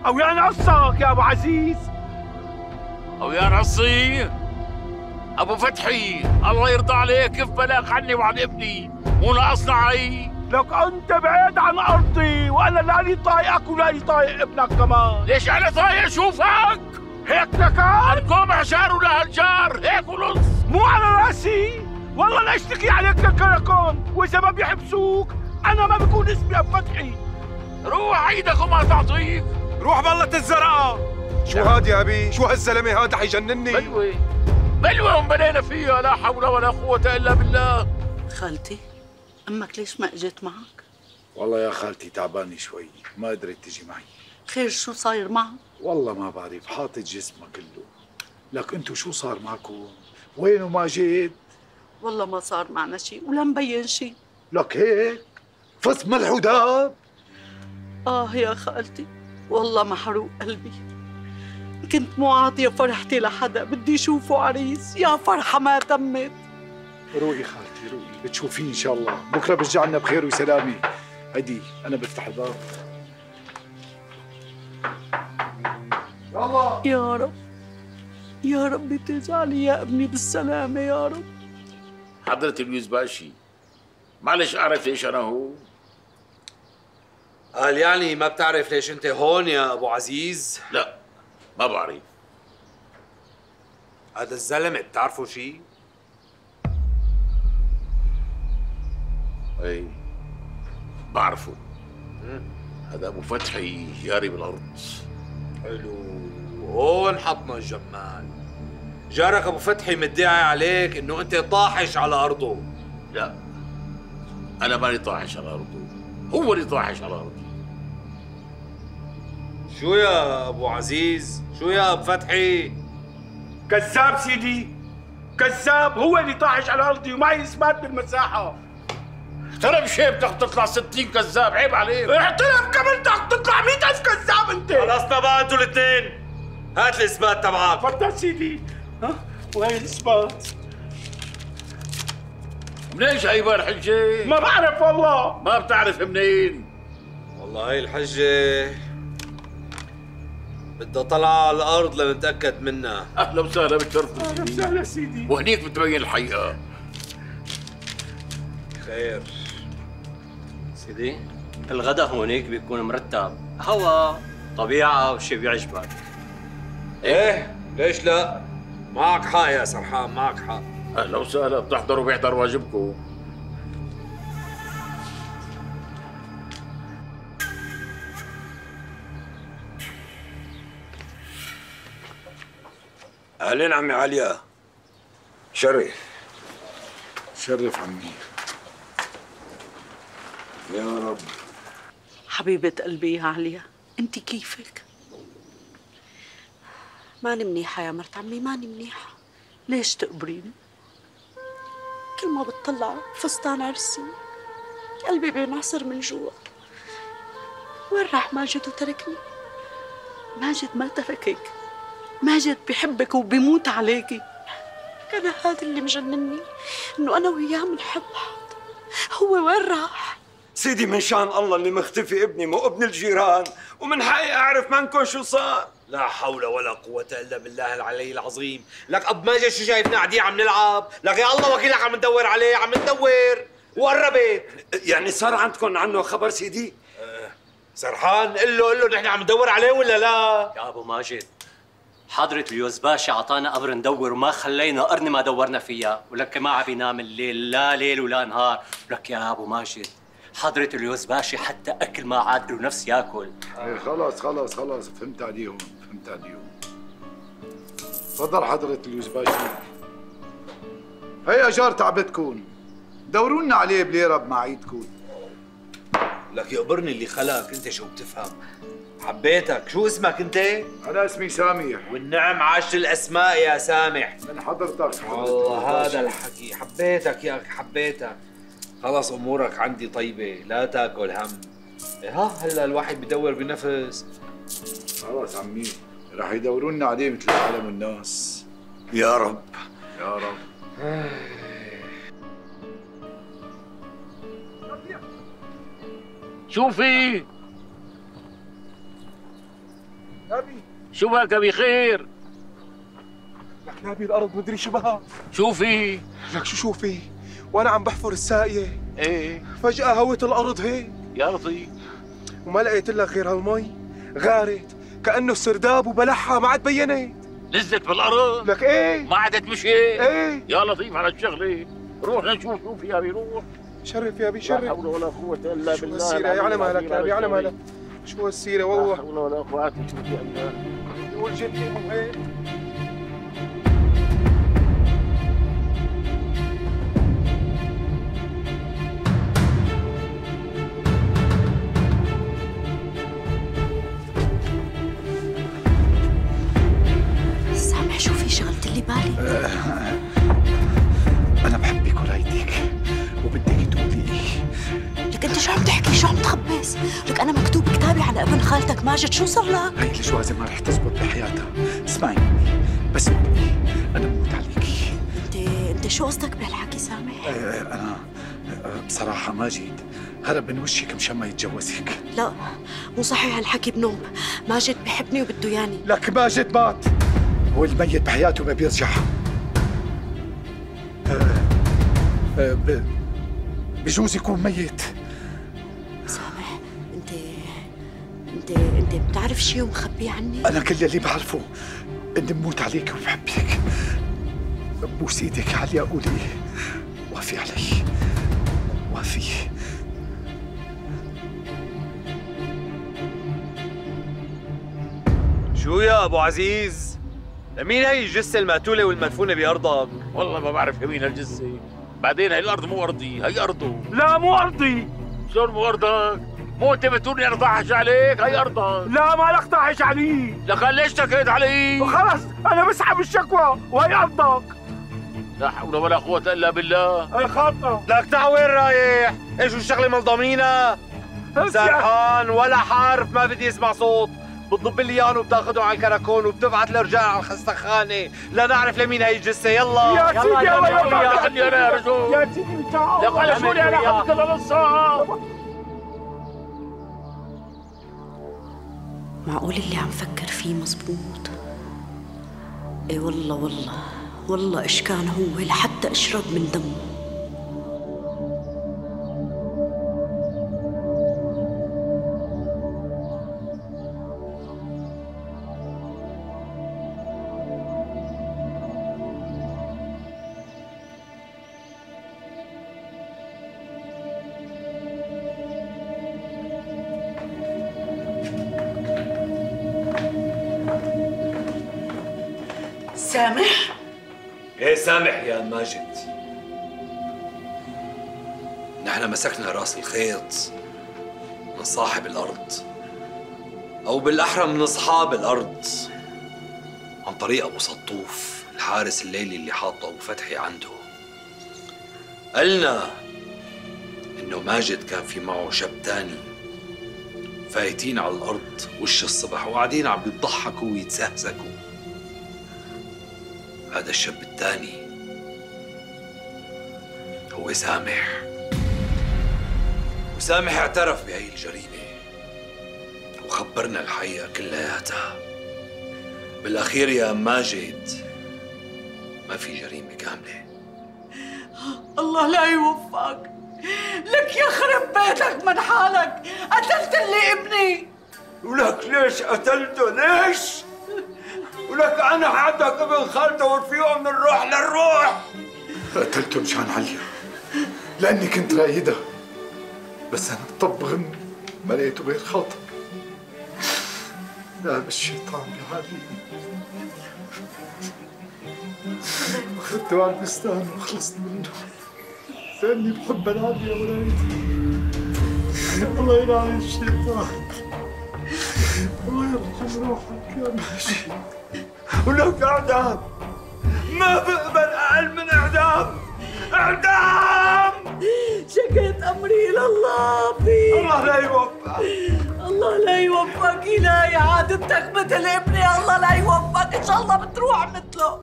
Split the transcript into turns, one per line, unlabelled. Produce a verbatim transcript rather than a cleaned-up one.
او يا نقصك يا ابو عزيز،
او يا نصي ابو فتحي، الله يرضى عليك، كيف بلاغ عني وعن ابني؟ مو ناقصنا عي.
لك انت بعيد عن ارضي وانا لاني طايقك ولاني طايق ابنك كمان.
ليش انا طايق اشوفك؟
هيك لكان؟
القوم حجار ولا هالجار، هيك ونص.
مو على راسي، والله لا اشتكي عليك للكركون، واذا ما بيحبسوك انا ما بكون اسمي ابو فتحي.
روح عيدك وما تعطيك.
روح بلة الزرقاء.
شو هاد يا ابي؟ شو هالزلمه هذا حيجنني؟
بلوي بلوي وانبنينا فيها، لا حول ولا قوة الا بالله.
خالتي، امك ليش ما اجت معك؟
والله يا خالتي تعبانة شوي، ما قدرت تجي معي.
خير، شو صاير معها؟
والله ما بعرف، حاطط جسمها كله. لك انتو شو صار معكم؟ وينه ماجد؟
والله ما صار معنا شيء ولا مبين شيء.
لك هيك؟ فص ملح وداب؟
آه يا خالتي، والله محروق قلبي. كنت مو عاطية فرحتي لحدا، بدي شوفه عريس، يا فرحة ما تمت.
روقي خالتي روقي، بتشوفيه ان شاء الله، بكره برجع لنا بخير وسلامة. هدي انا بفتح الباب. يلا
يا رب يا رب تجعلي يا ابني بالسلامة يا رب.
حضرة اليوزباشي، معلش اعرف ليش انا هو؟
قال يعني ما بتعرف ليش انت هون يا ابو عزيز؟
لا ما بعرف.
هذا الزلمه بتعرفوا شيء؟
اي بعرفه، هذا ابو فتحي جاري بالارض.
حلو، هون حطنا الجمال. جارك ابو فتحي مدعي عليك انه انت طاحش على ارضه.
لا انا ماني طاحش على ارضه، هو اللي طاحش على ارضي.
شو يا ابو عزيز؟ شو يا ابو فتحي؟
كذاب سيدي، كذاب، هو اللي طاحش على ارضي ومعي اثبات بالمساحه.
ترى بشي بدك تطلع ستين كذاب، عيب عليك.
اعترف قبل بدك تطلع مئة ألف كذاب انت.
خلصنا بقى انتوا الاثنين، هات الاثبات تبعك.
تفضل سيدي. ها وين الاثبات؟
منين جايبها الحجة؟
ما بعرف والله.
ما بتعرف منين؟
والله هي الحجة بدها طلعة على الأرض لنتأكد منها.
أهلا وسهلا بتشرفوا.
أهلا وسهلا سيدي.
وهنيك بتبين الحقيقة.
خير
سيدي، الغداء هونيك بيكون مرتب، هوا، طبيعة وشي بيعجبك.
ايه ليش لا؟ معك حق يا سرحان، معك حق.
أهلا وسهلا، بتحضروا بيحضر واجبكم.
اهلين عمي عليا. شرف.
شرف عمي.
يا رب.
حبيبة قلبي يا عليا، انت كيفك؟
ماني منيحة يا مرت عمي، ماني منيحة.
ليش تقبريني؟
كل ما بتطلع فستان عرسي قلبي بينعصر من جوا. وين راح ماجد وتركني؟
ماجد ما تركك، ماجد بحبك وبيموت عليكي.
أنا هذا اللي مجنني، إنه أنا وياه بنحب بعض. هو وين راح؟
سيدي من شان الله اللي مختفي ابني مو ابن الجيران، ومن حقي اعرف منكم شو صار.
لا حول ولا قوة إلا بالله العلي العظيم. لك أب ماجد شو شايفنا قاعدين عم نلعب؟ لك يا الله وكيلك عم ندور عليه، عم ندور وقربت.
يعني صار عندكم عنه خبر سيدي؟
أه سرحان، قل له قل له نحن عم ندور عليه ولا لا؟
يا ابو ماجد، حضرة اليوزباشي عطانا امر ندور وما خلينا قرن ما دورنا فيها، ولك ما عم ينام الليل، لا ليل ولا نهار. ولك يا ابو ماجد، حضرة اليوزباشي حتى اكل ما عاد له نفس ياكل.
ايه خلاص خلاص خلاص، فهمت عليهم فهمت عليهم. تفضل حضرة اليوزباشي. هي اجار تعبتكم، دورونا عليه بليرة بمعيدكم.
لك يقبرني اللي خلقك، انت شو بتفهم؟ حبيتك. شو اسمك انت؟
انا اسمي سامح.
والنعم عاش الاسماء يا سامح.
من حضرتك.
والله هذا الحكي، حبيتك يا اخي حبيتك. خلص امورك عندي طيبه، لا تاكل هم. ها هلا الواحد بدور بنفس.
خلاص عمي، رح يدورونا عليه مثل العالم والناس.
يا رب
يا رب.
شو في؟
نبي
شو بك بخير؟
لك نبي الارض مدري شو بها.
شو في؟
لك شو شو في؟ وانا عم بحفر الساقيه
ايه
فجأة هوت الارض هيك
يا لطيف،
وما لقيت لك غير هالمي غارت كأنه السرداب وبلعها ما عاد بينت.
نزلت بالارض؟
لك ايه
ما عادت مشي؟
ايه
يا لطيف على الشغله، روح نشوف شو فيها بيروح.
شرف يا ابي
لا
شرف.
حول ولا قوة الا
شو
بالله.
هالسيرة يعلم مالك يا ابي يعلم مالك. شو هالسيرة
لا
والله.
حول ولا قوة الا بالله.
يقول جدي مو هيك.
سامح شو في شغلت لي بالي؟
أنا بحبك ورايدك وبدك تقولي إيه؟
لك انت شو عم تحكي؟ شو عم تخبص؟ لك انا مكتوب كتابي على ابن خالتك ماجد، شو صار لك؟
هاي الجوازة ما رح تزبط بحياتها. اسمعي مني بس قولي أنا بموت عليكي.
انت انت شو قصدك بهالحكي سامح؟
آه أنا آه بصراحة ماجد هرب من وشك مشان ما يتجوزك.
لا مو صحيح هالحكي بنوم، ماجد بحبني وبده ياني.
لك ماجد مات والميت بحياته ما بيرجع. آه آه ب... بجوز يكون ميت.
سامح انت انت انت بتعرف شيء ومخبيه عني؟
أنا كل اللي بعرفه إني بموت عليك وبحبك. ببوس إيدك عليا قولي وافي علي وافي.
شو يا ابو عزيز؟ لمين هي الجثه المقتوله والمدفونه بارضك؟
والله ما بعرف يمين هالجثة، بعدين هي الارض مو ارضي، هي ارضه.
لا مو ارضي.
شلون مو ارضك؟ مو انت بتقولي انا ضحش عليك؟ هي ارضك.
لا ما لك طاحش علي.
لك ليش اشتكيت علي؟
وخلص انا بسحب الشكوى وهي ارضك.
لا حول ولا قوة الا بالله.
هي خاطة.
لك تعال وين رايح؟ ايش الشغله ملضمينها؟ سرحان ولا حارف ما بدي اسمع صوت، بتضب لي اياهم وبتاخذهم على الكراكون وبتبعت الرجال على الخستخانه لا نعرف لمين هي الجثه. يلا
يا سيدي الله يرضى
خليني انا يا رجل.
يا سيدي تعال.
لك على شو لي انا حبك الا نص ساعة.
معقول اللي عم فكر فيه مزبوط؟ ايه والله والله والله ايش كان هو لحتى اشرب من دمه.
سامح؟
ايه سامح يا ماجد. نحن مسكنا راس الخيط من صاحب الارض، او بالاحرى من اصحاب الارض، عن طريق ابو سطوف الحارس الليلي اللي حاطه ابو فتحي عنده. قالنا انه ماجد كان في معه شاب تاني فايتين على الارض وش الصبح وقاعدين عم بيضحكوا ويتسهسكوا. هذا الشاب الثاني هو سامح، وسامح اعترف بهي الجريمة وخبرنا الحقيقة كلياتها. بالأخير يا ماجد ما في جريمة كاملة.
الله لا يوفقك. لك يخرب بيتك من حالك، قتلت لي ابني.
ولك ليش قتلته ليش؟ ولك انا حدك ابن خالته ورفيقه من الروح للروح.
قتلته مشان عليا لاني كنت رايدها، بس انا بطبغ ما لقيته غير خاطر. لا بالشيطان بهالي اخذته على البستان وخلصت منه لاني بحب العب يا ولادي. الله يلعن الشيطان. الله يرحم روحك يا ماشي.
ولك اعدام، ما بقبل اقل من اعدام. اعدام.
شكيت امري الى الله فيك.
الله لا يوفقك.
الله لا يوفقك إلهي. عادتك مثل ابني، الله لا يوفقك، ان شاء الله بتروح مثله.